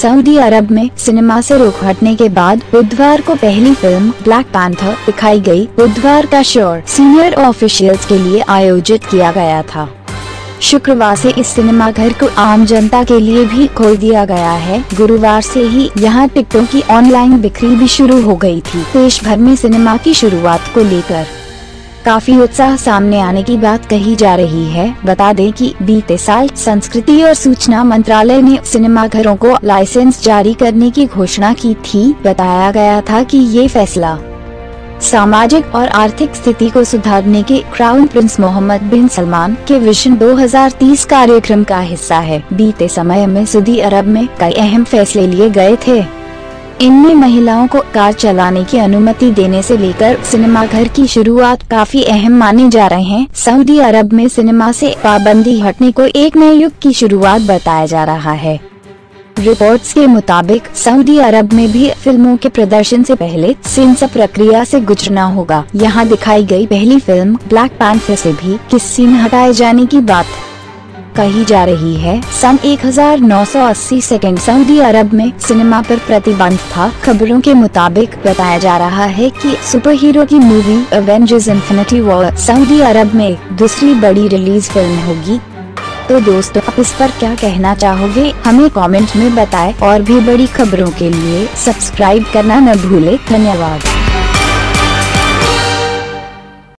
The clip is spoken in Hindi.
सऊदी अरब में सिनेमा से रुख हटने के बाद बुधवार को पहली फिल्म ब्लैक पैंथर दिखाई गई। बुधवार का शो सीनियर ऑफिशियल्स के लिए आयोजित किया गया था। शुक्रवार से इस सिनेमा घर को आम जनता के लिए भी खोल दिया गया है। गुरुवार से ही यहां टिकटों की ऑनलाइन बिक्री भी शुरू हो गई थी। देश भर में सिनेमा की शुरुआत को लेकर काफी उत्साह सामने आने की बात कही जा रही है। बता दें कि बीते साल संस्कृति और सूचना मंत्रालय ने सिनेमा घरों को लाइसेंस जारी करने की घोषणा की थी। बताया गया था कि ये फैसला सामाजिक और आर्थिक स्थिति को सुधारने के crown prince Mohammed bin Salman के विजन 2030 कार्यक्रम का हिस्सा है। बीते समय में सऊदी अरब में कई अहम फैसले लिए गए थे। इनमें महिलाओं को कार चलाने की अनुमति देने से लेकर सिनेमा घर की शुरुआत काफी अहम माने जा रहे हैं। सऊदी अरब में सिनेमा से पाबंदी हटने को एक नए युग की शुरुआत बताया जा रहा है। रिपोर्ट्स के मुताबिक सऊदी अरब में भी फिल्मों के प्रदर्शन से पहले सेंसर प्रक्रिया से गुजरना होगा। यहाँ दिखाई गई पहली फिल्म ब्लैक पैंथर से भी किस सीन हटाए जाने की बात कही जा रही है। सन 1980 सेकंड सऊदी अरब में सिनेमा पर प्रतिबंध था। खबरों के मुताबिक बताया जा रहा है कि सुपर हीरो की मूवी एवेंजर्स इन्फिनिटी वॉर सऊदी अरब में दूसरी बड़ी रिलीज फिल्म होगी। तो दोस्तों, आप इस पर क्या कहना चाहोगे, हमें कमेंट में बताएं। और भी बड़ी खबरों के लिए सब्सक्राइब करना न भूले। धन्यवाद।